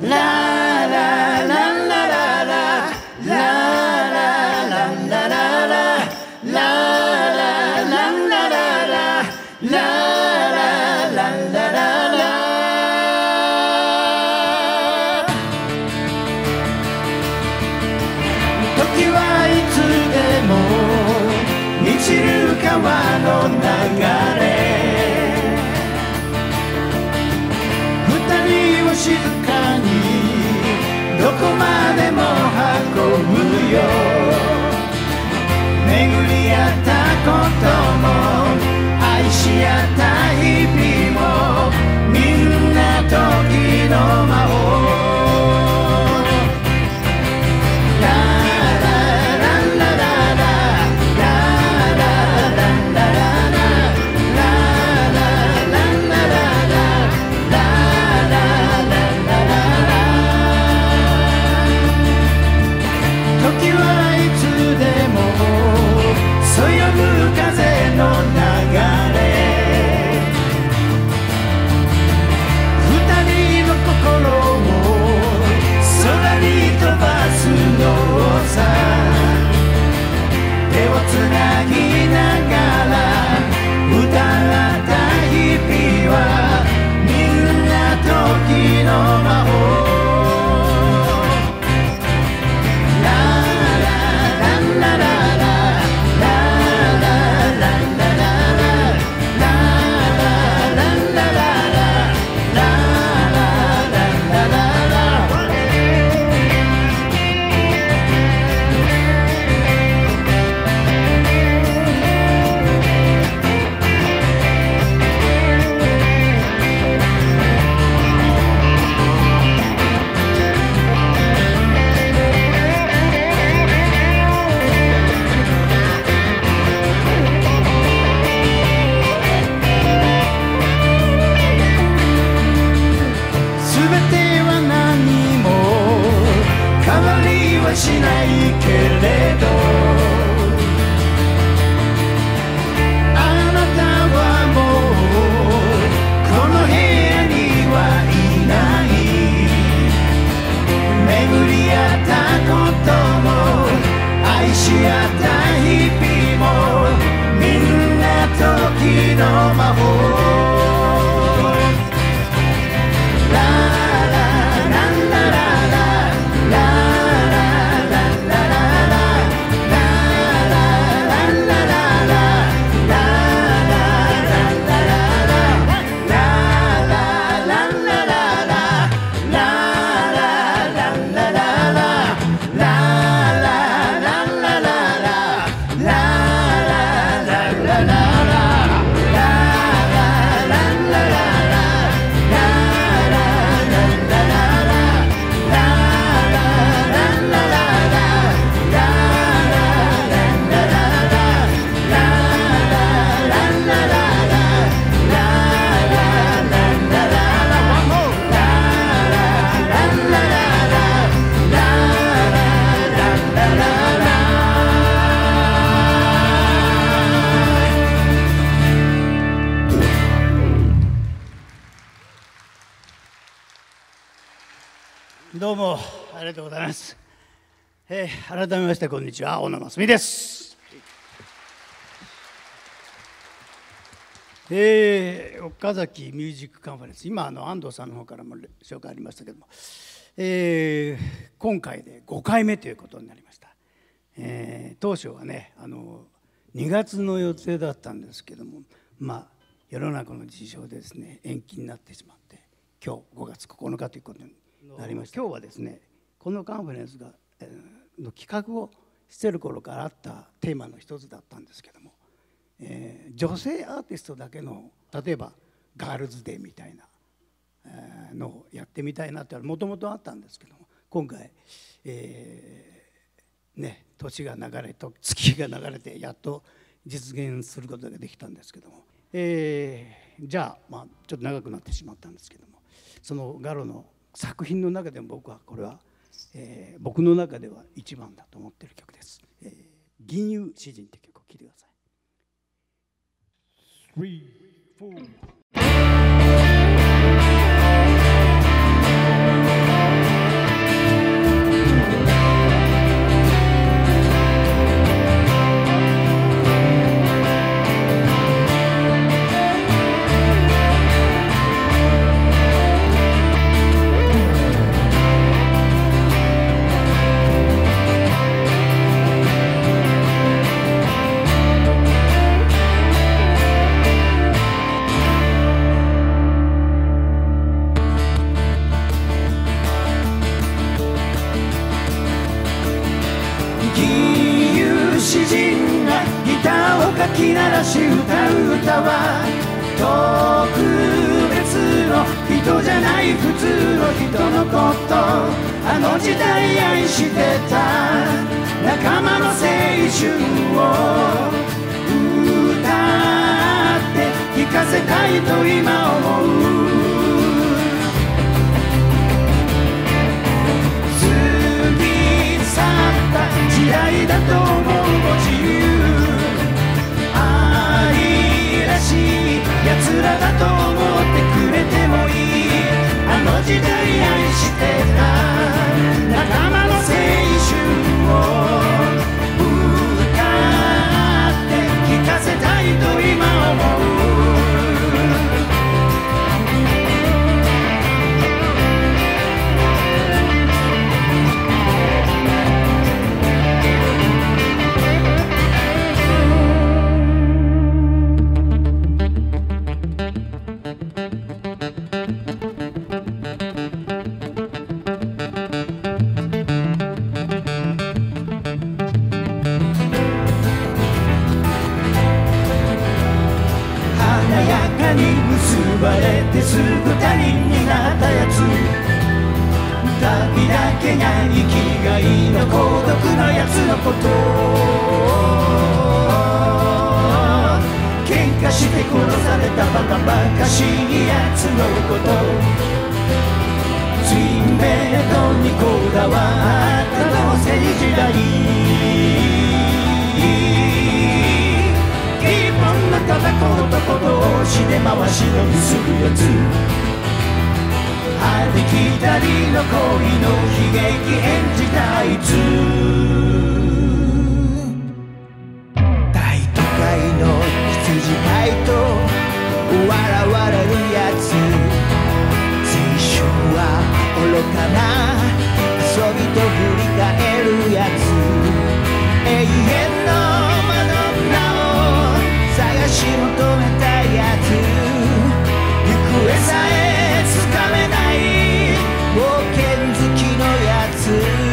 川の流れ二人を静かにどこまでも運ぶよ巡り合ったことも愛し合った日々もみんな時の魔法つなぎながら歌った日々はみんな時の魔法しないけれどあなたはもうこの部屋にはいない巡り合ったことも愛し合った日々もみんな時の魔法どうもありがとうございます。改めましてこんにちは、小野真澄です。岡崎ミュージックカンファレンス、今安藤さんの方からも紹介ありましたけども、今回で5回目ということになりました。当初はね2月の予定だったんですけども、世の中の事情でですね延期になってしまって、今日5月9日ということになりました。今日はですねこのカンファレンスが、の企画をしてる頃からあったテーマの一つだったんですけども、女性アーティストだけの例えばガールズデーみたいなのをやってみたいなってもともとあったんですけども、今回、年が流れと月が流れてやっと実現することができたんですけども、じゃあ、ちょっと長くなってしまったんですけども、そのガロの作品の中でも僕はこれは、僕の中では一番だと思っている曲です。銀融詩人という曲を聴いてください。3、4 人じゃない普通の人のこと、あの時代愛してた仲間の青春を歌って聞かせたいと今思う。過ぎ去った時代だと思う自由、愛らしい奴らだと思ってくれてもいい。あの時代愛してた仲間の青春を歌って聞かせたいと今思う。結ばれてすぐ他人になったやつ、旅だけが生きがいの孤独なやつのこと、喧嘩して殺されたバカバカしいやつのこと、ツインベッドにこだわった同性時代、一本のタバコ男同士で回し飲みするやつ、ありきたりの恋の悲劇演じたあいつ、大都会の羊飼いと笑われるやつ、青春は愚かな遊びと振り返るやつ、永遠のマドンナを探し求めたやつ、行方さえつかめない冒険好きのやつ、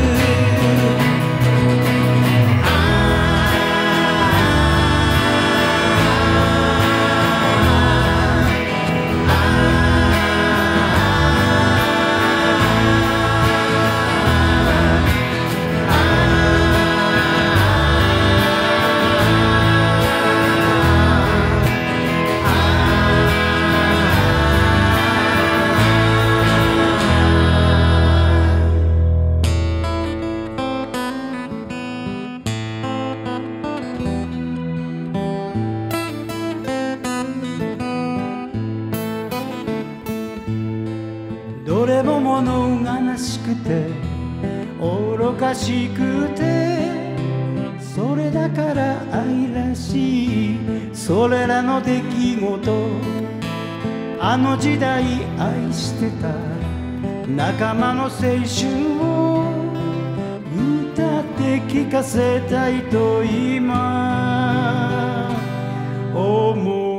どれも物悲しくて愚かしくて、それだから愛らしいそれらの出来事、あの時代愛してた仲間の青春を歌って聞かせたいと今思う。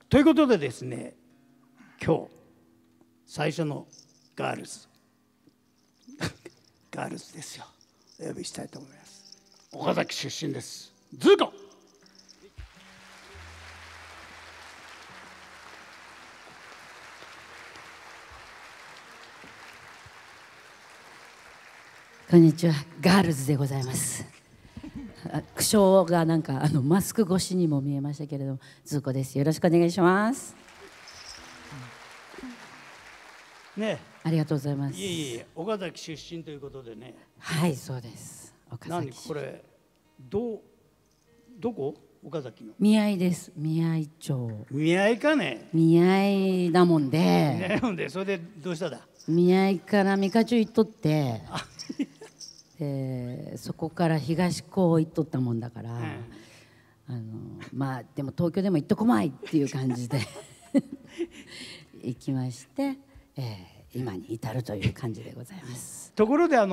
ということでですね、今日最初のガールズガールズですよ、お呼びしたいと思います。岡崎出身です。ズーコ。 こんにちは、ガールズでございます。苦笑がなんかマスク越しにも見えましたけれども、ズーコです。よろしくお願いします。 ね、 ありがとうございます。 いえいえ、岡崎出身ということでね。 はい、そうです。岡崎。 何これ、どこ？岡崎の。 見合いです。見合い町。 見合いかね。 見合いだもんで。 それでどうしただ。 見合いから三日中行っとって。そこから東高行っとったもんだから、まあでも東京でも行っとこまいっていう感じで行きまして、今に至るという感じでございます。 ところではい、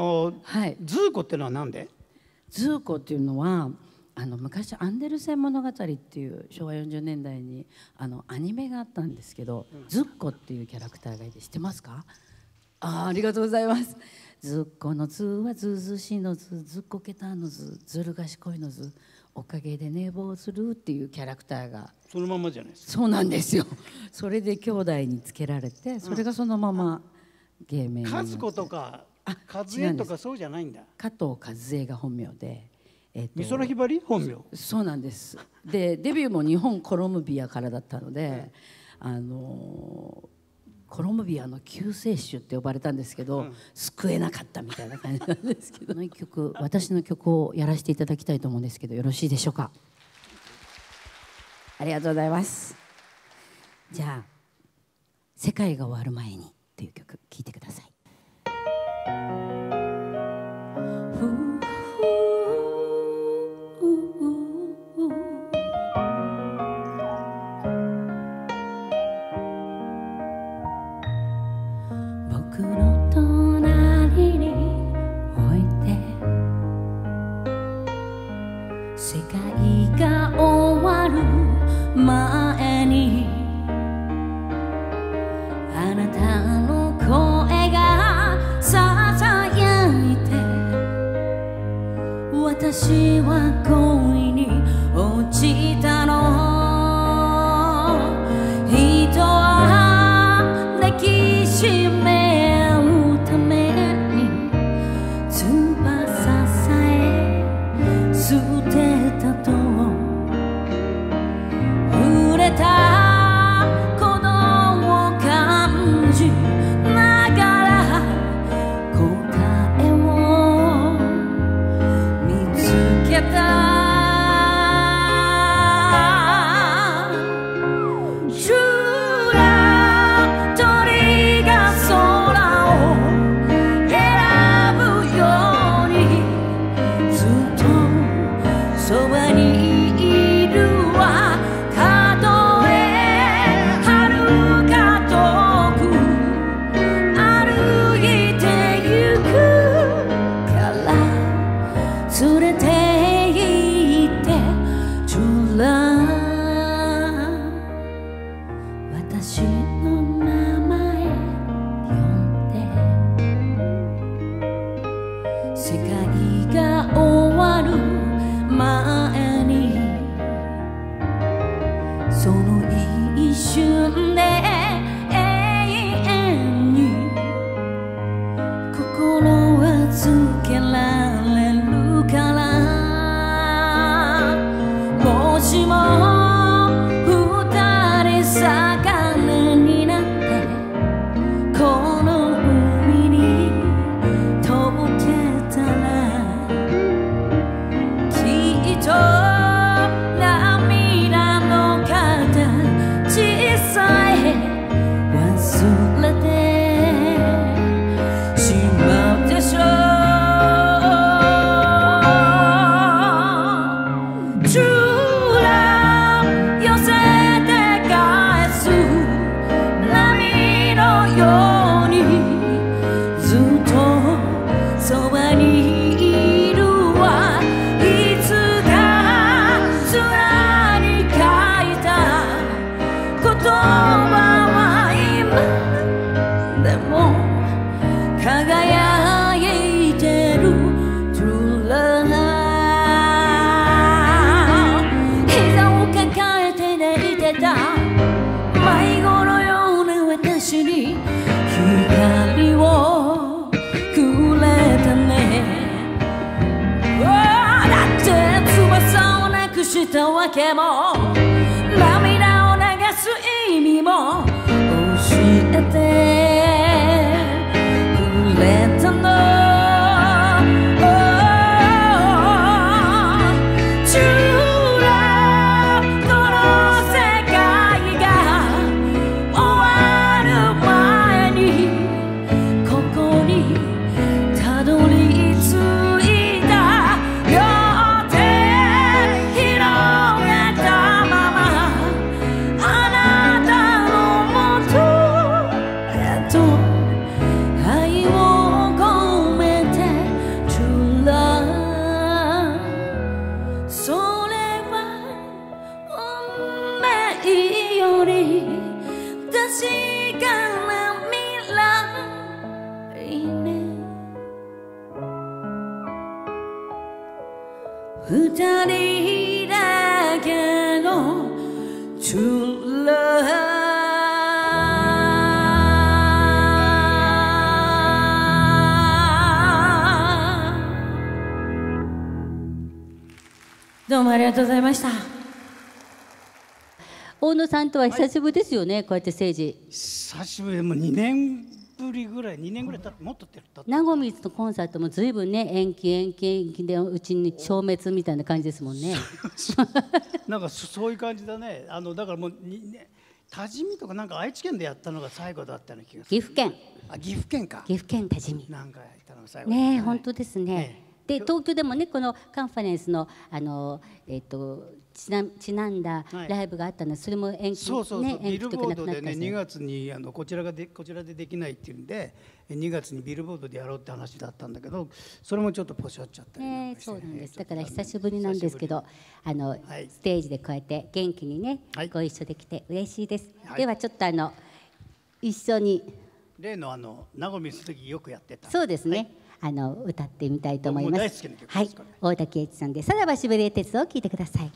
ズーコってのは何で？ ズーコっていうのは昔アンデルセン物語っていう昭和40年代にアニメがあったんですけど、ズッコっていうキャラクターがいて知ってますか？ありがとうございます。ずっこのずはずうずしのず、ずっこけたのず、ずる賢いのず、おかげで寝坊するっていうキャラクターがそのままじゃないですか。 そうなんですよ。それで兄弟につけられて、それがそのまま芸名になって。 和子とか和江とかそうじゃないんだ。 加藤和江が本名で、 美空ひばり本名。 そうなんです。でデビューも日本コロンビアからだったので、コロンビアの救世主って呼ばれたんですけど、救えなかったみたいな感じなんですけど、一曲私の曲をやらせていただきたいと思うんですけど、よろしいでしょうか？ありがとうございます。じゃあ「世界が終わる前に」っていう曲聴いてください。世界が終わる前にあなたの声がささやいて、私は恋に落ちたの。人は抱きしめ合うために翼さえ捨てたと、触れた鼓動を感じながら答えを見つけた。 したわけも涙を流す意味も教えてくれたの。二人だけの True Love。 どうもありがとうございました。 大野さんとは久しぶりですよね、こうやって政治。 久しぶりでもう2年ぶりぐらい、2年ぐらい経ってもっと経って名古屋のコンサートもずいぶんね、延期でうちに消滅みたいな感じですもんね。 なんかそういう感じだね。だからもう多治見とかなんか愛知県でやったのが最後だったような気がする。 岐阜県。 岐阜県か。 岐阜県多治見。 なんかやったのが最後だったね。本当ですね。で東京でもね、このカンファレンスのちなんだライブがあったので、それも延期、 そうそうそう、ビルボードでね、2 月月にこちらでできないっていうんで、2月にビルボードでやろうって話だったんだけど、それもちょっとポシャっちゃったりなんかして、 そうなんです。だから久しぶりなんですけど、ステージでこうやって元気にね、ご一緒できて嬉しいです。ではちょっと一緒に例の名古屋する時よくやってた。 そうですね。歌ってみたいと思います。はい、 ね、 大滝栄一さんでさらばしびれ鉄道を聞いてください。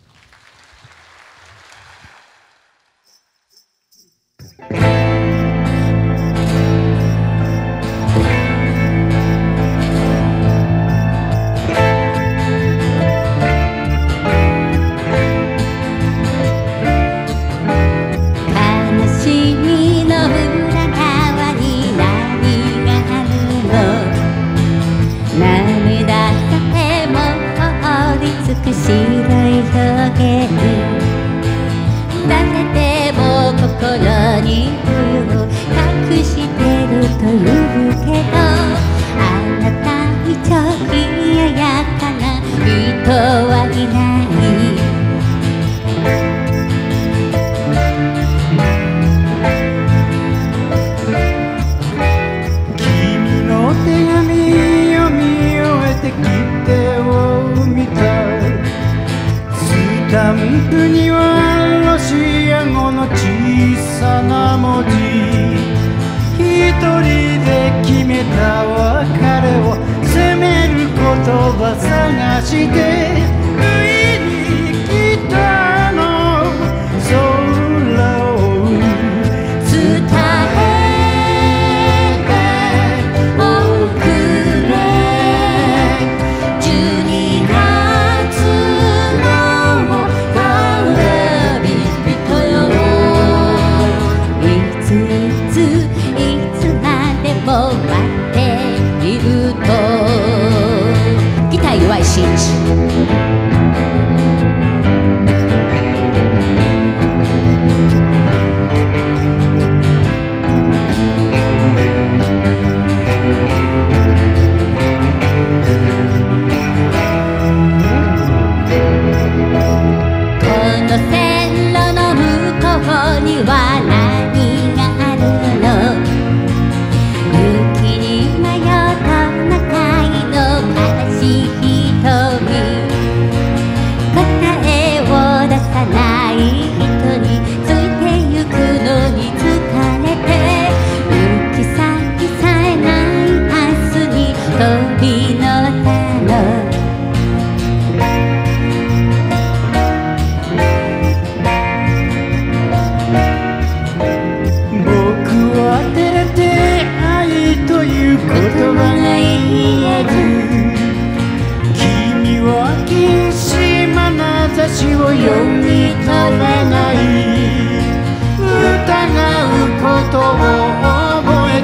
雪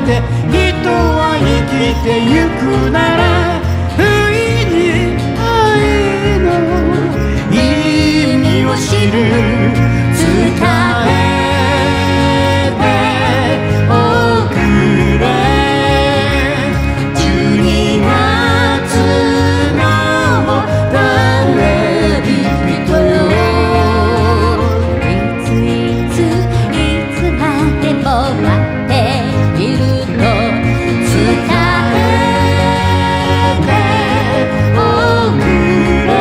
て人は生きてゆくなら不意に愛の意味を知る伝えておくれ12月の誰人よいついついつまでも待っていると伝えておくれ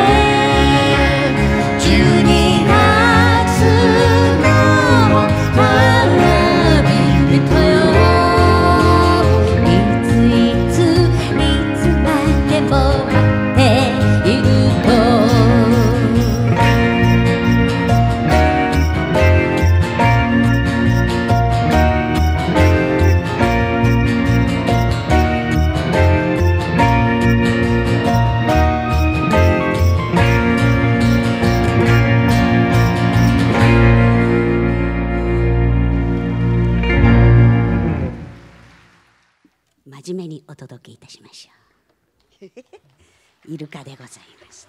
12月の花火人よいついついつまでも待っていると真面目にお届けいたしましょうイルカでございます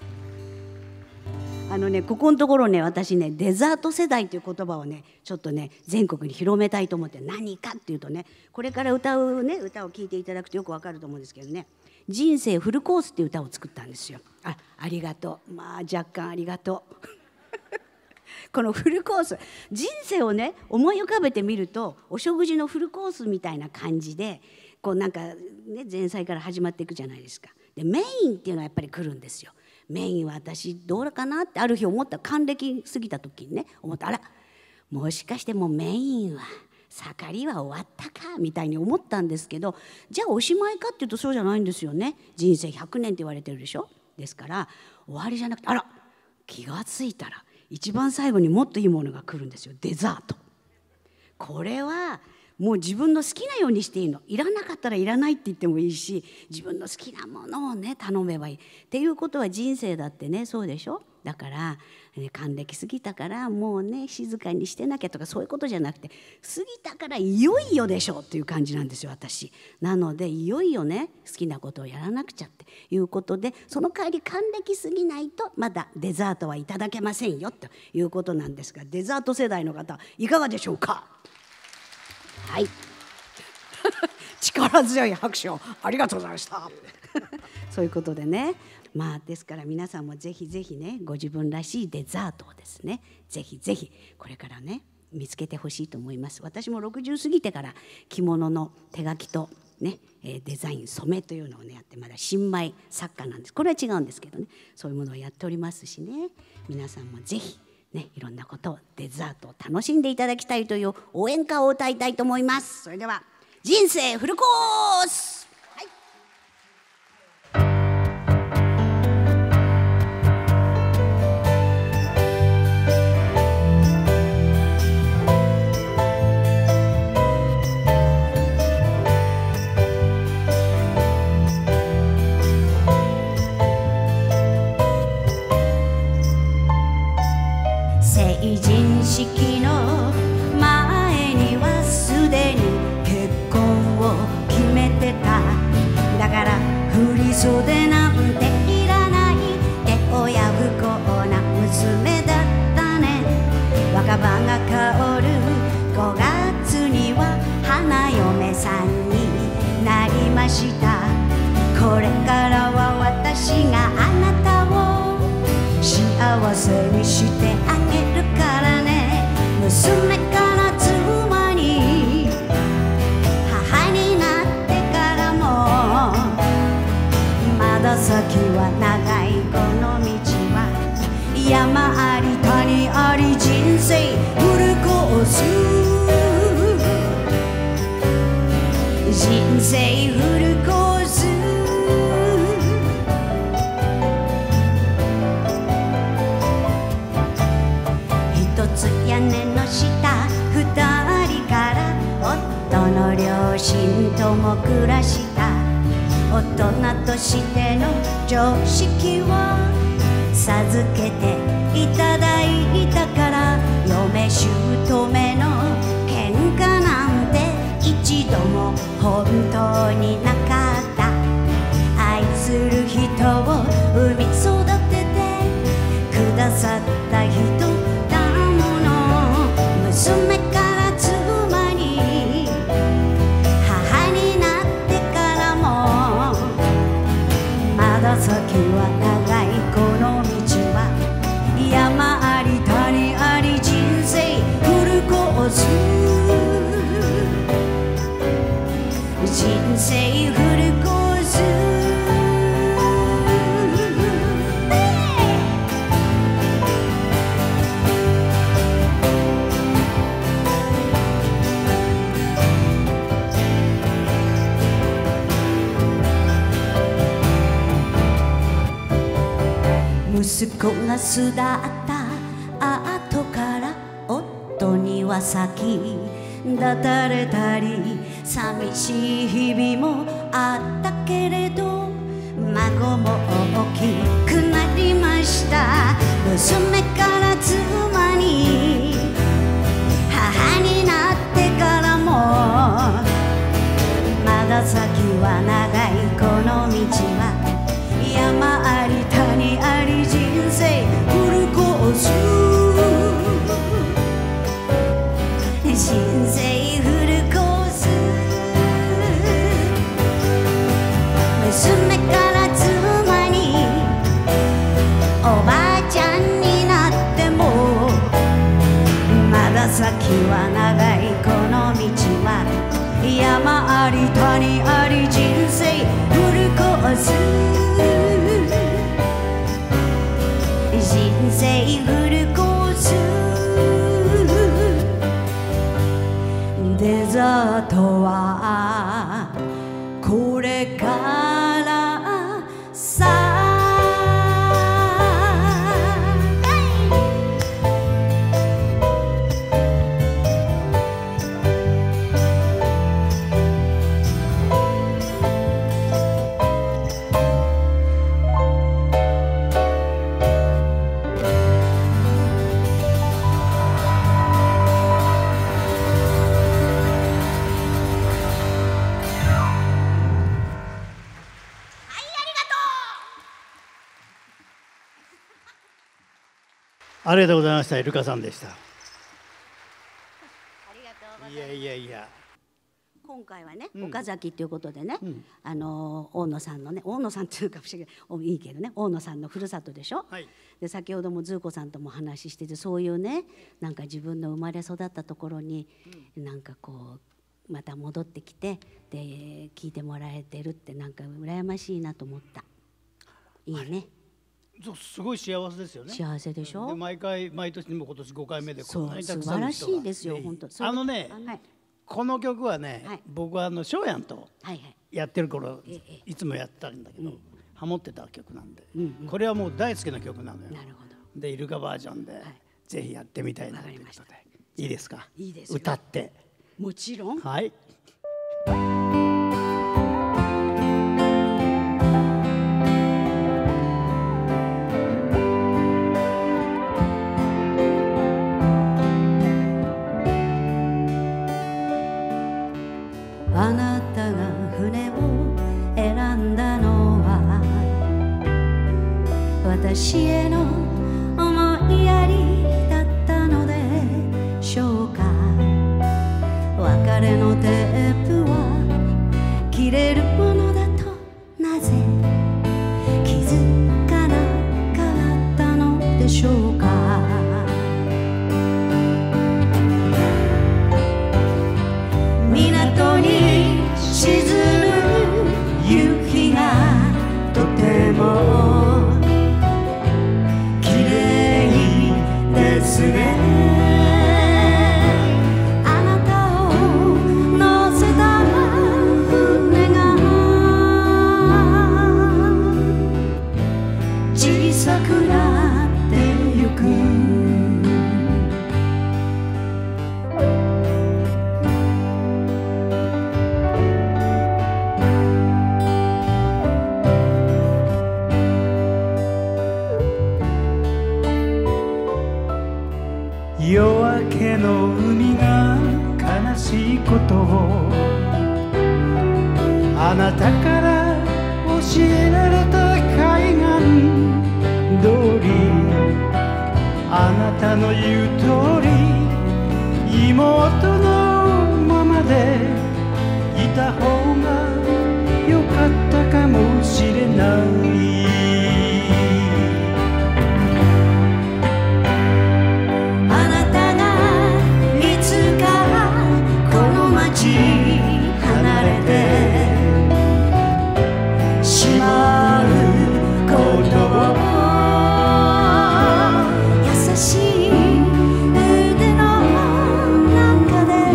ここのところね、私ねデザート世代という言葉をねちょっとね全国に広めたいと思って、何かっていうとね、これから歌を聴いていただくとよくわかると思うんですけどね、人生フルコースっていう歌を作ったんですよ。ありがとう、まあ若干ありがとうこのフルコース、人生をね思い浮かべてみるとお食事のフルコースみたいな感じでこうなんかね前菜から始まっていくじゃないですか。でメインっていうのはやっぱり来るんですよ。メインは私どうかなってある日思った、還暦過ぎた時にね思った、あらもしかしてもうメインは盛りは終わったかみたいに思ったんですけど、じゃあおしまいかっていうとそうじゃないんですよね。人生100年って言われてるでしょ。ですから終わりじゃなくて、あら気がついたら一番最後にもっといいものが来るんですよ。デザート。これはもう自分の好きなようにしていいの。いらなかったらいらないって言ってもいいし、自分の好きなものをね頼めばいいっていうことは人生だってねそうでしょ。だから、還暦過ぎたからもうね静かにしてなきゃとかそういうことじゃなくて、過ぎたからいよいよでしょっていう感じなんですよ私。なのでいよいよね好きなことをやらなくちゃっていうことで、その代わり還暦過ぎないとまだデザートはいただけませんよということなんですが、デザート世代の方いかがでしょうか。はい力強い拍手をありがとうございましたそういうことでね、まあですから皆さんもぜひぜひねご自分らしいデザートをですねぜひぜひこれからね見つけてほしいと思います。私も60過ぎてから着物の手書きとねデザイン染めというのをねやって、まだ新米作家なんです。これは違うんですけどね、そういうものをやっておりますしね、皆さんもぜひね、いろんなことをデザートを楽しんでいただきたいという応援歌を歌いたいと思います。それでは人生フルコース、成人式の前にはすでに結婚を決めてた。だから振り袖なんていらないって親不孝な娘だったね。若葉が香る5月には花嫁さんになりました。これからは私があなたを幸せにしてあげるからね。娘から妻に母になってからもまだ先は長いこの道は、山あり谷あり人生フルコース、人生フルコース。屋根の下2人から夫の両親とも暮らした。大人としての常識を授けていただいたから、嫁姑の喧嘩なんて一一度も本当になかった。愛する人を産み育ててくださった人だもの。娘から妻に母になってからもまだ先は長い。この道は山あり谷あり人生フルコース。人生フルコース。息子が巣立った後から夫には先立たれたり寂しい日々もあったけれど、孫も大きくなりました。娘から妻に母になってからもまだ先は長い。この道は山あり谷あり人生フルコース。人生フルコース。娘から妻におばあちゃんになってもまだ先は長い。この道は山あり谷あり人生フルコース。人生フルコース。デザートはこれからさ。 ありがとうございました。イルカさんでした。 ありがとうございます。 いやいやいや。 今回はね、岡崎ということでね、 ん大野さんのね、大野さんっていうか不思議いいけどね、大野さんのふるさとでしょ。 はい。 で先ほどもズーコさんとも話してて、そういうね、なんか自分の生まれ育ったところに、なんかこうまた戻ってきてで聞いてもらえてるってなんか羨ましいなと思った。いいね。 すごい幸せですよね。 幸せでしょ。 で毎年にも今年5回目でこんなにた素くさんの人が。 晴らしいですよ本当。 ね、 はいこの曲はね、 はい僕はショーヤンとはいはい。 やってる頃、いつもやったんだけど、ハモってた曲なんで、これはもう大好きな曲なのよ。 なるほど。 でイルカバージョンで、ぜひやってみたいなということで、いいですか。 いいですよ。 歌って。 もちろん。 はい。 あなたが船を選んだのは私への思いやりだったのでしょうか。別れのテープは切れるものだとなぜ気づかなかったのでしょうか。港に沈む夕日がとても綺麗ですね。あなたをあなたから教えられた海岸通り、あなたの言う通り妹のままでいた方がよかったかもしれない。 あなたがいつかこの街離れてしまうことを優しい腕の中で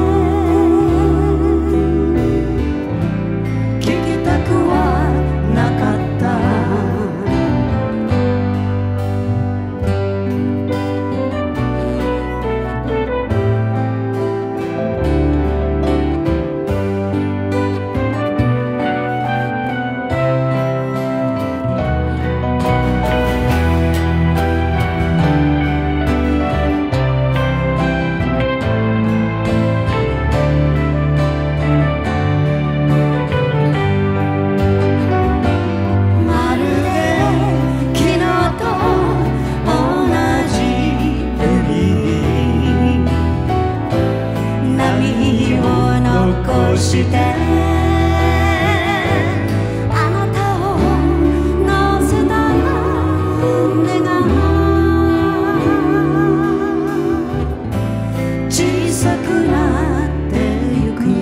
聞きたくはなかった。まるで昨日と同じ海、波を残してあなたを乗せた船が小さくなってゆく。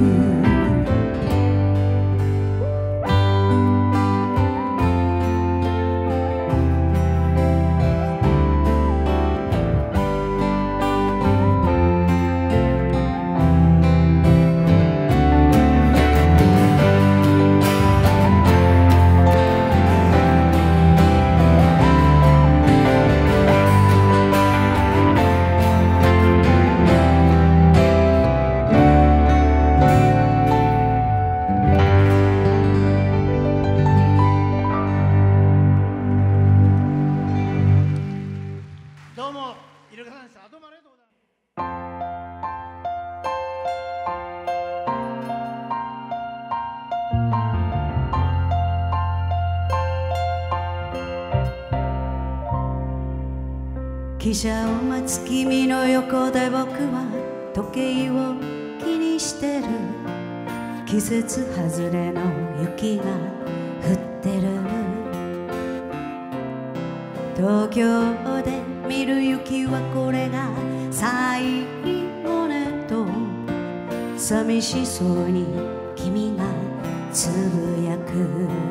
どうもイルカさんでした。どうもありがとうございます。 汽車を待つ君の横で僕は時計を気にしてる。季節外れの雪が降ってる。東京で見る雪はこれが最後ねと寂しそうに君がつぶやく。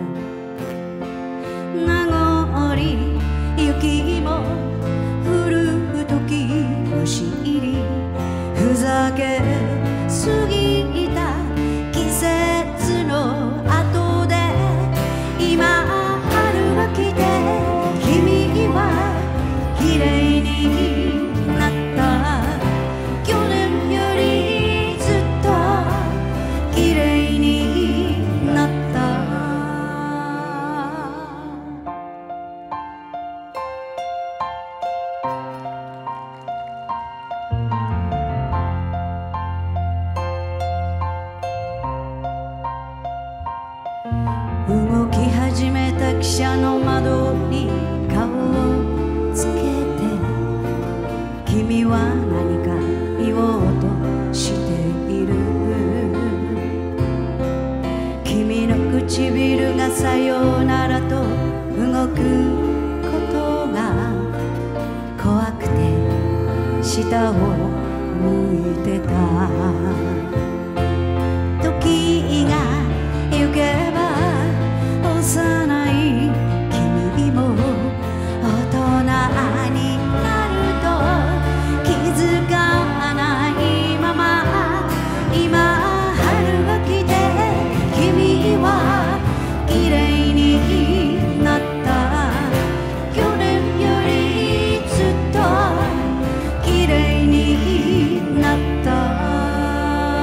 名残雪も降る時を知り、ふざけ過ぎた季節の後で今春が来て君は綺麗になった。去年よりずっと綺麗になった。動き始めた汽車の窓に顔をつけて君は何か言おうとしている。君の唇がさようならと動くことが怖くて下を向いてた。時が行けば幼い君も大人になると気づかないまま今春が来て君は綺麗になった。去年よりずっと綺麗になった。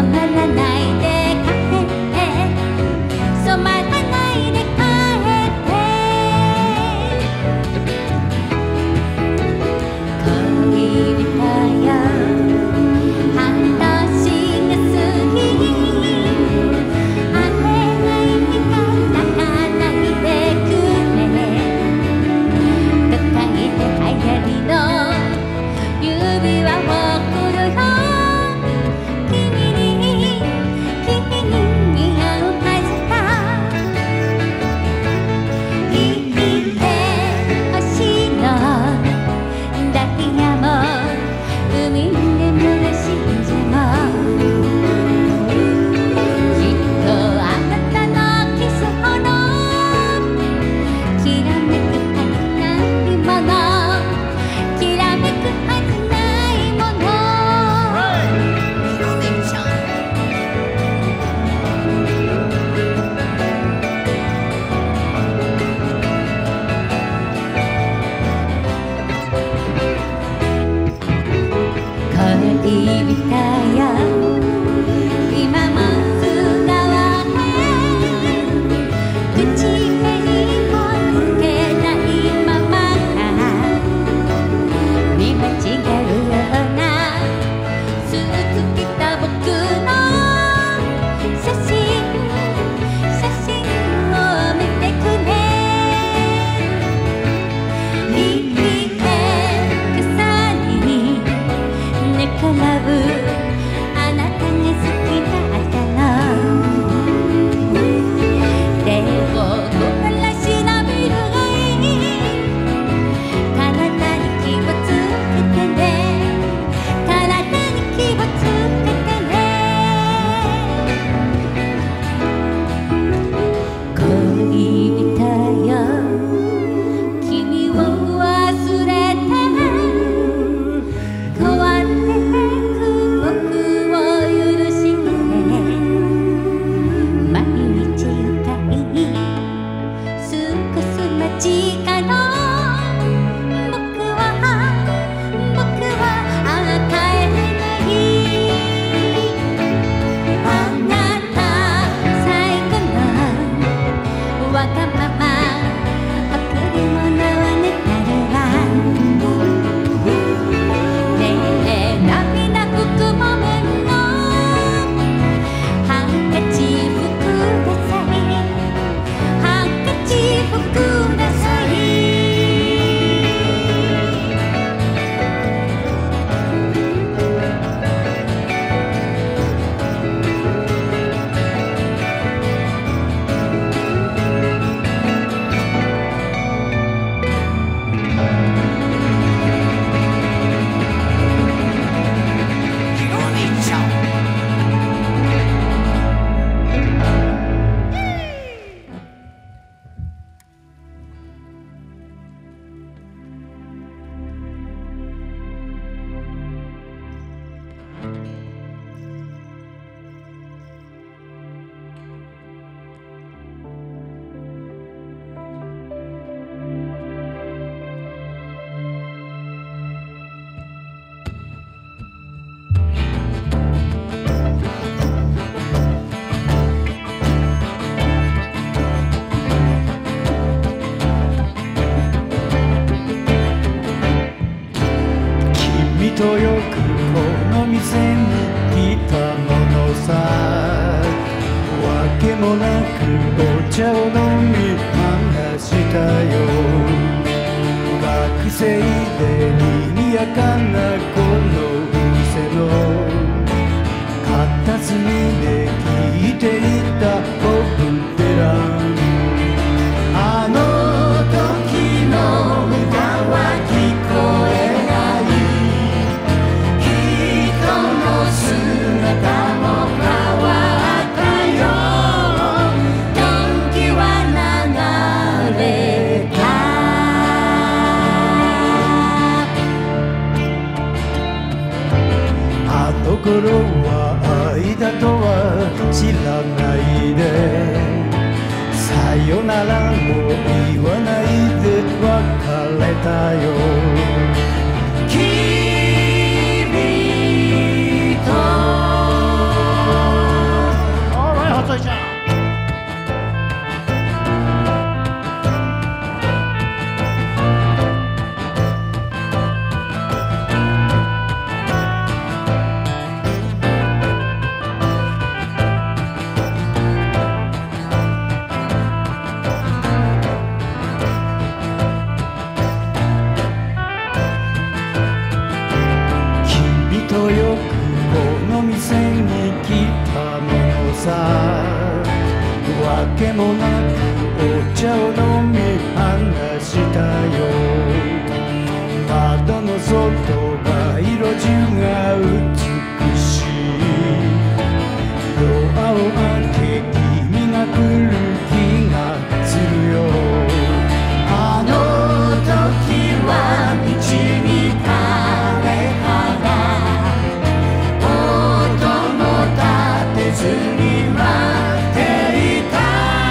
とよくこの店に来たものさ、わけもなくお茶を飲み話したよ。学生で賑やかなこの店の片隅で聞いていたポップテラン、あの時の歌は聞こえない、人の姿も変わったよ、時は流れた。あの頃は愛だとは知らないさわけもなくお茶を飲み話したよ窓の外が色中が美しいドアを開け君が来る気がするよあの時は道に枯れ葉音も立てずに待っていた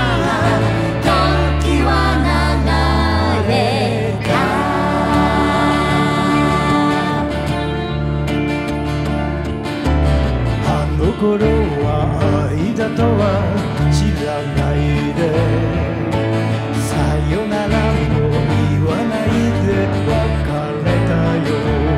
時は流れたあの頃は愛だとは知らないでさよならも言わないで別れたよ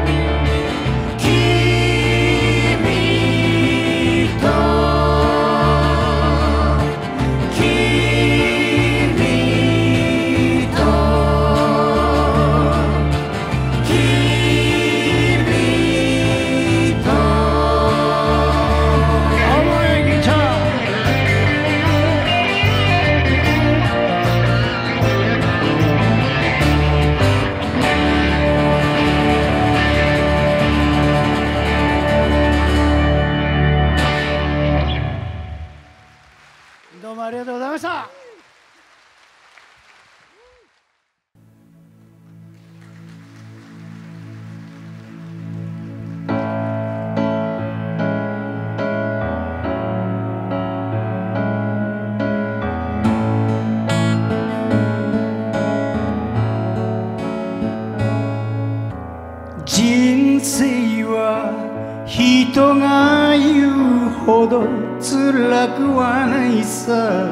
どうもありがとうございました。人生は人が言うほど辛くはないさ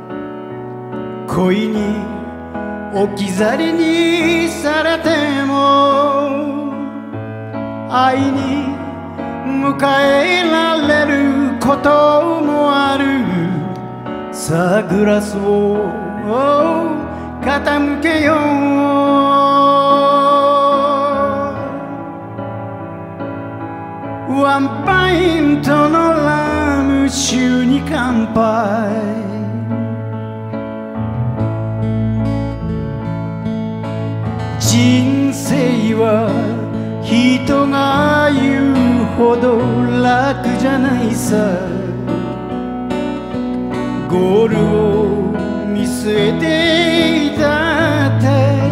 恋に置き去りにされても愛に迎えられることもあるさあグラスを傾けようワンパイントのラム酒に乾杯人生は人が言うほど楽じゃないさゴールを見据えていたって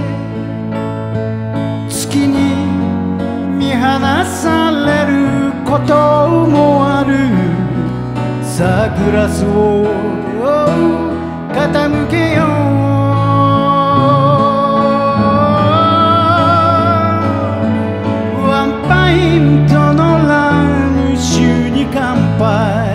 月に見放されることもあるさあグラスを傾けようワンパイントのラム酒に乾杯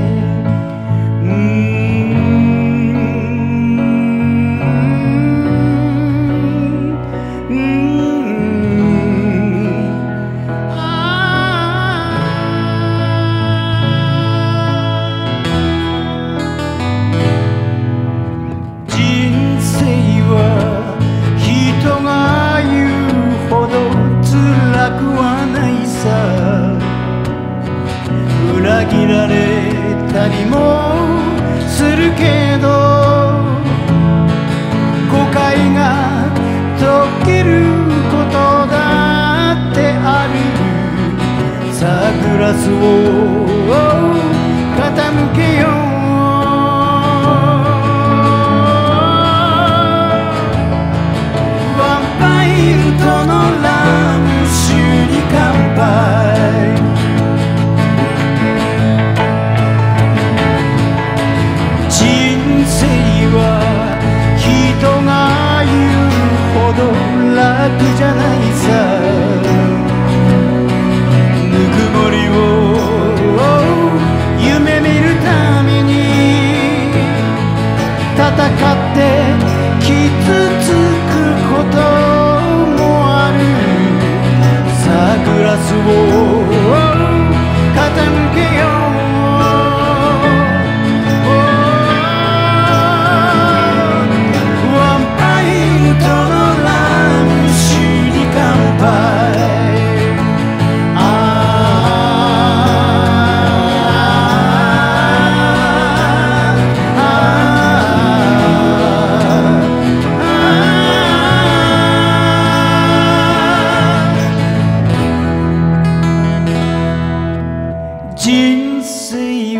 裏切られたりもするけど誤解が解けることだってあるさあグラスを傾けようワンパイントのラム酒に乾杯人生は人が言うほど楽じゃないさぬくもりを夢見るために戦って傷つくこともあるさあグラスを傾けようワンパイントのラム酒に乾杯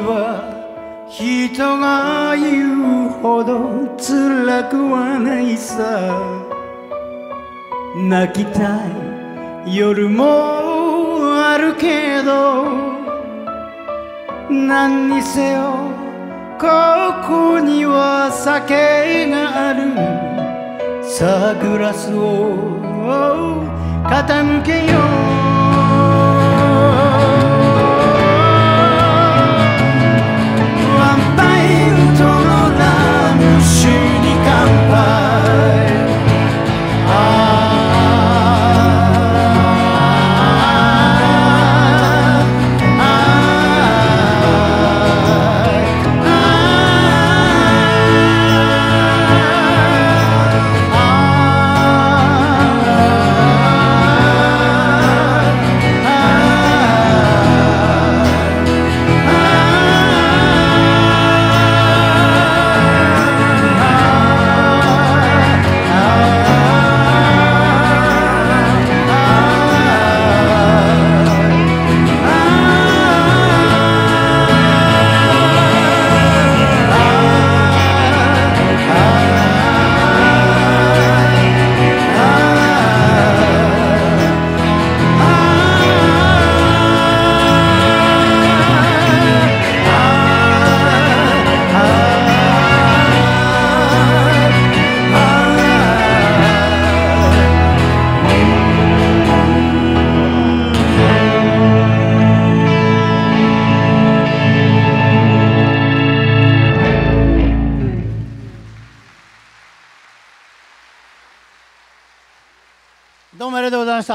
は人が言うほど辛くはないさ。泣きたい夜もあるけど、何にせよここには酒がある。さあグラスを傾けよう。ワンパインとのラム酒に乾杯。どうもありがとうございました。